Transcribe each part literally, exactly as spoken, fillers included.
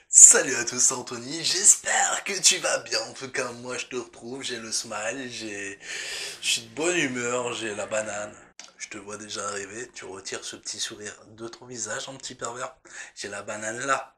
Salut à tous, c'est Anthony, j'espère que tu vas bien. En tout cas, moi je te retrouve, j'ai le smile, j'ai, je suis de bonne humeur, j'ai la banane. Je te vois déjà arriver, tu retires ce petit sourire de ton visage, un petit pervers. J'ai la banane là.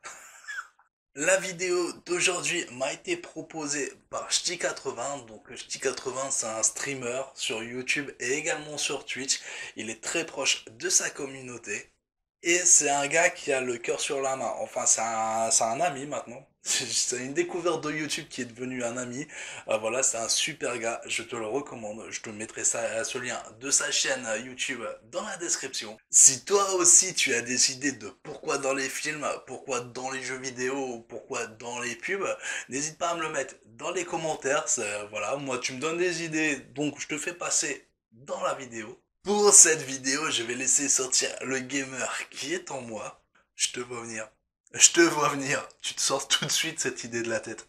La vidéo d'aujourd'hui m'a été proposée par Ch'ti quatre-vingts. Donc Ch'ti quatre-vingts, c'est un streamer sur YouTube et également sur Twitch. Il est très proche de sa communauté. Et c'est un gars qui a le cœur sur la main. Enfin, c'est un, c'est un ami maintenant. C'est une découverte de YouTube qui est devenu un ami. Euh, voilà, c'est un super gars. Je te le recommande. Je te mettrai ça, ce lien de sa chaîne YouTube dans la description. Si toi aussi tu as décidé de pourquoi dans les films, pourquoi dans les jeux vidéo, pourquoi dans les pubs, n'hésite pas à me le mettre dans les commentaires. C'est- Voilà, moi tu me donnes des idées, donc je te fais passer dans la vidéo. Pour cette vidéo, je vais laisser sortir le gamer qui est en moi. Je te vois venir. Je te vois venir. Tu te sors tout de suite cette idée de la tête.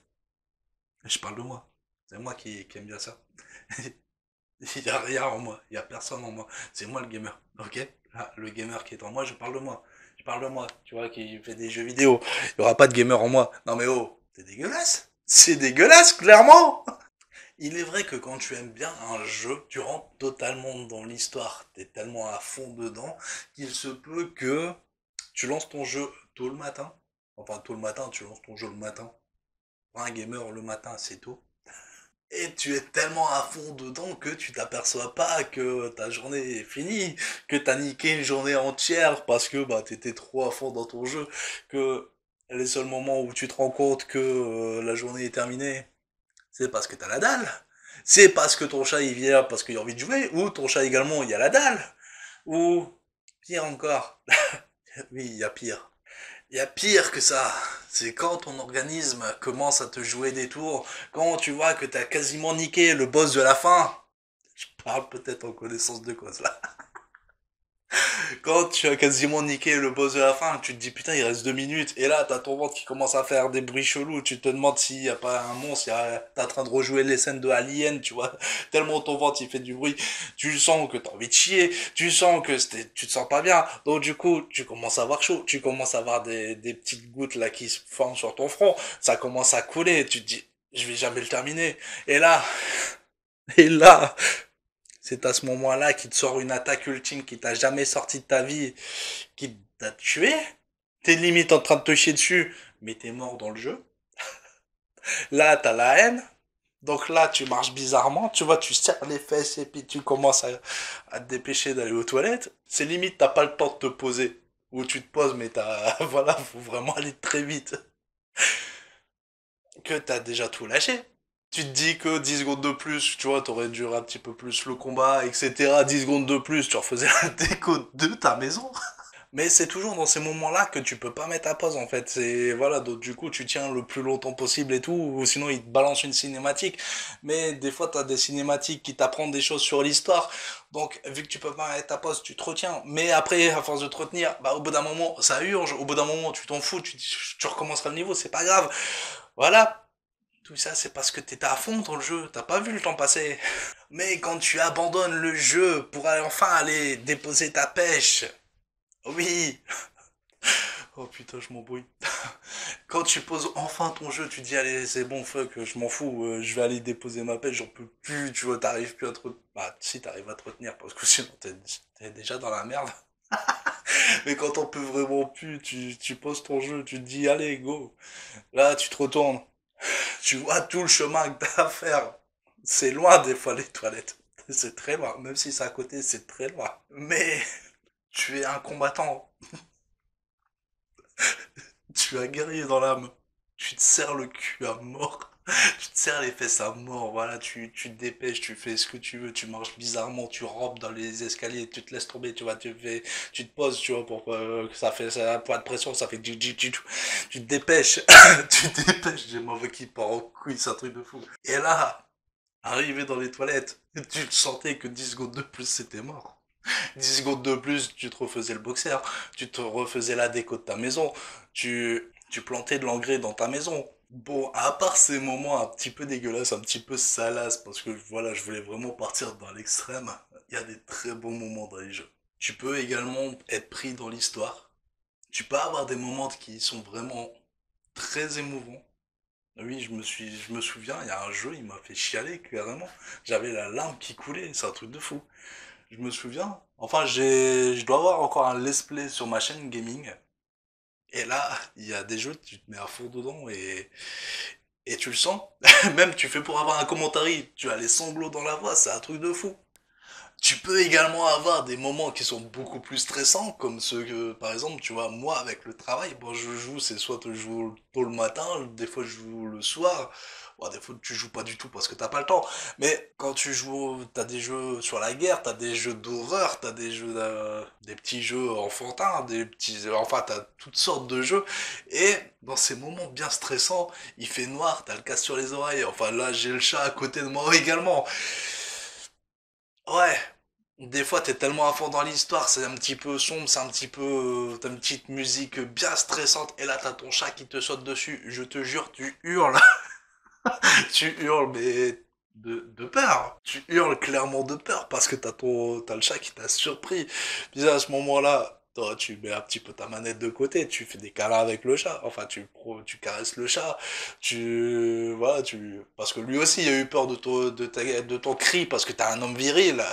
Je parle de moi. C'est moi qui, qui aime bien ça. Il y a rien en moi. Il y a personne en moi. C'est moi le gamer. Ok? Là, le gamer qui est en moi, je parle de moi. Je parle de moi. Tu vois, qui fait des jeux vidéo. Il y aura pas de gamer en moi. Non mais oh, c'est dégueulasse. C'est dégueulasse, clairement. Il est vrai que quand tu aimes bien un jeu, tu rentres totalement dans l'histoire, t'es tellement à fond dedans qu'il se peut que tu lances ton jeu tôt le matin. Enfin, tôt le matin, tu lances ton jeu le matin. Pour un gamer, le matin, c'est tôt. Et tu es tellement à fond dedans que tu t'aperçois pas que ta journée est finie, que t'as niqué une journée entière parce que bah t'étais trop à fond dans ton jeu, que les seuls moments où tu te rends compte que euh, la journée est terminée, c'est parce que t'as la dalle. C'est parce que ton chat il vient parce qu'il a envie de jouer, ou ton chat également il a la dalle, ou pire encore, oui il y a pire. Il y a pire que ça, c'est quand ton organisme commence à te jouer des tours, quand tu vois que t'as quasiment niqué le boss de la fin. Je parle peut-être en connaissance de cause là. Quand tu as quasiment niqué le boss de la fin, tu te dis putain il reste deux minutes, et là t'as ton ventre qui commence à faire des bruits chelous, tu te demandes s'il y a pas un monstre, t'es en train de rejouer les scènes de Alien, tu vois, tellement ton ventre il fait du bruit, tu sens que t'as envie de chier, tu sens que tu te sens pas bien, donc du coup tu commences à avoir chaud, tu commences à avoir des, des petites gouttes là qui se forment sur ton front, ça commence à couler, tu te dis je vais jamais le terminer, et là, et là, c'est à ce moment-là qu'il te sort une attaque ultime qui t'a jamais sorti de ta vie, qui t'a tué. T'es limite en train de te chier dessus, mais t'es mort dans le jeu. Là, t'as la haine. Donc là, tu marches bizarrement, tu vois, tu serres les fesses et puis tu commences à, à te dépêcher d'aller aux toilettes. C'est limite, t'as pas le temps de te poser. Ou tu te poses, mais t'as, voilà, faut vraiment aller très vite. Que t'as déjà tout lâché. Tu te dis que dix secondes de plus, tu vois, t'aurais duré un petit peu plus le combat, et cetera. dix secondes de plus, tu refaisais la déco de ta maison. Mais c'est toujours dans ces moments-là que tu peux pas mettre à pause en fait. C'est voilà, donc du coup tu tiens le plus longtemps possible et tout, ou sinon il te balance une cinématique. Mais des fois t'as des cinématiques qui t'apprennent des choses sur l'histoire. Donc vu que tu peux pas mettre à pause, tu te retiens. Mais après, à force de te retenir, bah au bout d'un moment ça urge. Au bout d'un moment tu t'en fous, tu, tu recommenceras le niveau, c'est pas grave. Voilà. Tout ça c'est parce que t'étais à fond dans le jeu, t'as pas vu le temps passer. Mais quand tu abandonnes le jeu pour aller enfin aller déposer ta pêche, oui, oh putain, je m'embrouille. Quand tu poses enfin ton jeu, tu dis allez, c'est bon, fuck, je m'en fous, euh, je vais aller déposer ma pêche, j'en peux plus, tu vois, t'arrives plus à te retenir. Bah, si, t'arrives à te retenir, parce que sinon t'es t'es déjà dans la merde. Mais quand on peut vraiment plus, tu, tu poses ton jeu, tu te dis allez, go. Là, tu te retournes, tu vois tout le chemin que t'as à faire. C'est loin des fois les toilettes. C'est très loin, même si c'est à côté, c'est très loin. Mais tu es un combattant. Tu as guerrier dans l'âme. Tu te serres le cul à mort. Tu te serres les fesses à mort. Voilà, tu, tu te dépêches, tu fais ce que tu veux, tu marches bizarrement, tu rampes dans les escaliers, tu te laisses tomber, tu vois, tu fais, tu te poses, tu vois, pour euh, que ça fait ça, un poids de pression, ça fait du, du, du, du. Tu te dépêches, tu te dépêches, j'ai mon qui part en couille, c'est un truc de fou. Et là, arrivé dans les toilettes, tu sentais que dix secondes de plus, c'était mort. dix secondes de plus, tu te refaisais le boxer, tu te refaisais la déco de ta maison, tu, tu plantais de l'engrais dans ta maison. Bon, à part ces moments un petit peu dégueulasses, un petit peu salaces, parce que voilà, je voulais vraiment partir dans l'extrême, il y a des très bons moments dans les jeux. Tu peux également être pris dans l'histoire. Tu peux avoir des moments qui sont vraiment très émouvant. Oui, je me suis, je me souviens, il y a un jeu, il m'a fait chialer, carrément. J'avais la larme qui coulait, c'est un truc de fou. Je me souviens. Enfin, j'ai, je dois avoir encore un let's play sur ma chaîne gaming. Et là, il y a des jeux, tu te mets à fond dedans et, et tu le sens. Même tu fais pour avoir un commentaire, tu as les sanglots dans la voix, c'est un truc de fou. Tu peux également avoir des moments qui sont beaucoup plus stressants, comme ceux que, par exemple, tu vois, moi, avec le travail, bon, je joue, c'est soit je joue tôt le matin, des fois je joue le soir, bon, des fois tu joues pas du tout parce que t'as pas le temps, mais quand tu joues, t'as des jeux sur la guerre, t'as des jeux d'horreur, t'as des jeux, euh, des petits jeux enfantins, des petits, enfin, t'as toutes sortes de jeux, et dans ces moments bien stressants, il fait noir, t'as le casque sur les oreilles, enfin là, j'ai le chat à côté de moi également. Ouais, des fois t'es tellement à fond dans l'histoire, c'est un petit peu sombre, c'est un petit peu... euh, T'as une petite musique bien stressante, et là t'as ton chat qui te saute dessus, je te jure, tu hurles, tu hurles, mais de, de peur, tu hurles clairement de peur, parce que t'as ton, t'as le chat qui t'a surpris, puis à ce moment-là, toi, tu mets un petit peu ta manette de côté, tu fais des câlins avec le chat, enfin tu, pro- tu caresses le chat, tu... Voilà, tu... Parce que lui aussi il a eu peur de ton, de ta- de ton cri, parce que t'es un homme viril.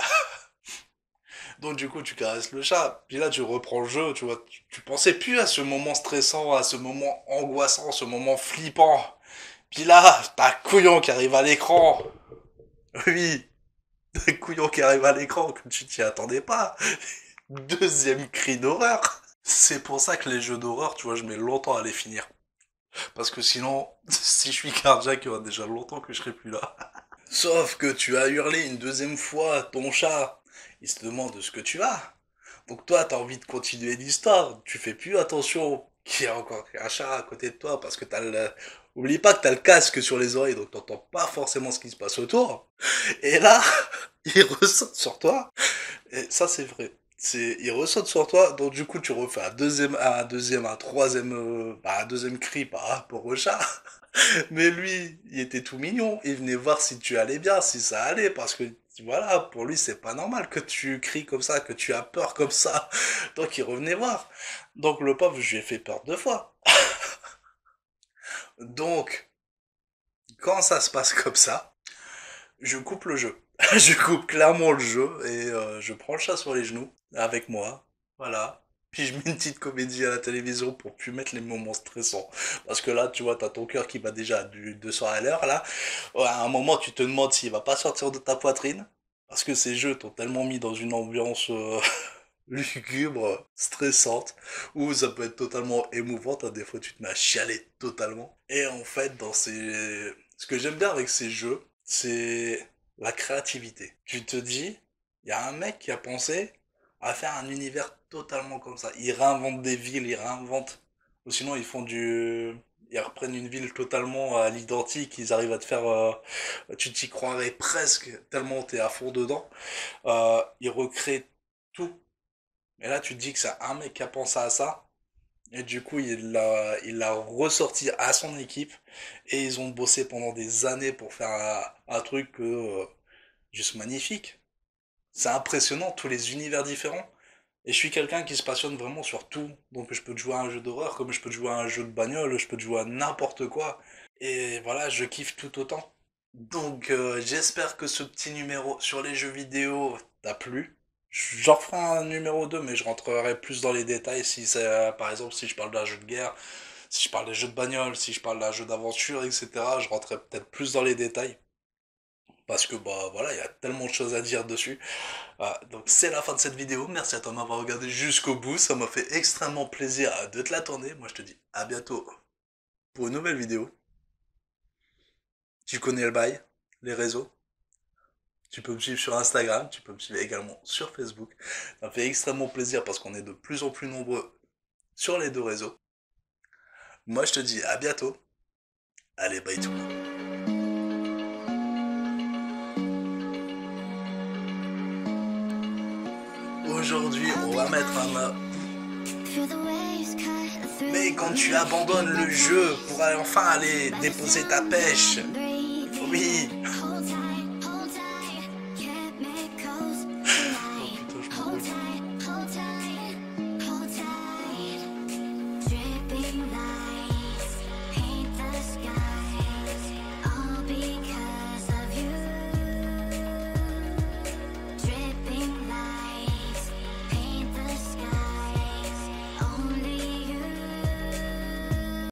Donc du coup, tu caresses le chat. Puis là, tu reprends le jeu, tu vois. Tu, tu pensais plus à ce moment stressant, à ce moment angoissant, ce moment flippant. Puis là, t'as Couillon qui arrive à l'écran. Oui, t'as Couillon qui arrive à l'écran, que tu t'y attendais pas. Deuxième cri d'horreur. C'est pour ça que les jeux d'horreur, tu vois, je mets longtemps à les finir. Parce que sinon, si je suis cardiaque, il y aura déjà longtemps que je serai plus là. Sauf que tu as hurlé une deuxième fois ton chat. Il se demande ce que tu as. Donc toi, t'as envie de continuer l'histoire. Tu fais plus attention qu'il y a encore un chat à côté de toi parce que t'as le... Oublie pas que t'as le casque sur les oreilles, donc t'entends pas forcément ce qui se passe autour. Et là, il ressaute sur toi. Et ça, c'est vrai. C'est, il ressaute sur toi, donc du coup, tu refais un deuxième, un deuxième, un troisième, euh, bah, un deuxième cri par rapport au chat. Mais lui, il était tout mignon. Il venait voir si tu allais bien, si ça allait, parce que voilà, pour lui, c'est pas normal que tu cries comme ça, que tu as peur comme ça. Donc il revenait voir. Donc le pauvre, je lui ai fait peur deux fois. Donc, quand ça se passe comme ça, je coupe le jeu. Je coupe clairement le jeu et euh, je prends le chat sur les genoux avec moi. Voilà. Puis je mets une petite comédie à la télévision pour plus mettre les moments stressants. Parce que là, tu vois, t'as ton cœur qui bat déjà du deux cents à l'heure, là. Ouais, à un moment, tu te demandes s'il va pas sortir de ta poitrine. Parce que ces jeux t'ont tellement mis dans une ambiance euh, lugubre, stressante, où ça peut être totalement émouvante. Hein, des fois, tu te mets à chialer totalement. Et en fait, dans ces... Ce que j'aime bien avec ces jeux, c'est la créativité. Tu te dis, il y a un mec qui a pensé à faire un univers totalement comme ça. Ils réinventent des villes, ils réinventent... Ou sinon, ils font du... Ils reprennent une ville totalement à l'identique, ils arrivent à te faire... euh, Tu t'y croirais presque, tellement t'es à fond dedans. Euh, ils recréent tout. Et là, tu te dis que c'est un mec qui a pensé à ça. Et du coup, il l'a, il l'a ressorti à son équipe. Et ils ont bossé pendant des années pour faire un, un truc euh, juste magnifique. C'est impressionnant, tous les univers différents. Et je suis quelqu'un qui se passionne vraiment sur tout. Donc je peux te jouer à un jeu d'horreur, comme je peux te jouer à un jeu de bagnole, je peux te jouer à n'importe quoi. Et voilà, je kiffe tout autant. Donc euh, j'espère que ce petit numéro sur les jeux vidéo t'a plu. J'en referai un numéro deux, mais je rentrerai plus dans les détails si c'est, euh, par exemple, si je parle d'un jeu de guerre, si je parle des jeux de bagnole, si je parle d'un jeu d'aventure, et cetera. Je rentrerai peut-être plus dans les détails. Parce que bah voilà, il y a tellement de choses à dire dessus. Voilà, donc c'est la fin de cette vidéo. Merci à toi de m'avoir regardé jusqu'au bout. Ça m'a fait extrêmement plaisir de te la tourner. Moi je te dis à bientôt pour une nouvelle vidéo. Tu connais le bail, les réseaux. Tu peux me suivre sur Instagram, tu peux me suivre également sur Facebook. Ça me fait extrêmement plaisir parce qu'on est de plus en plus nombreux sur les deux réseaux. Moi je te dis à bientôt. Allez, bye tout le monde. Aujourd'hui, on va mettre un... Mais quand tu abandonnes le jeu pour aller enfin aller déposer ta pêche, oui,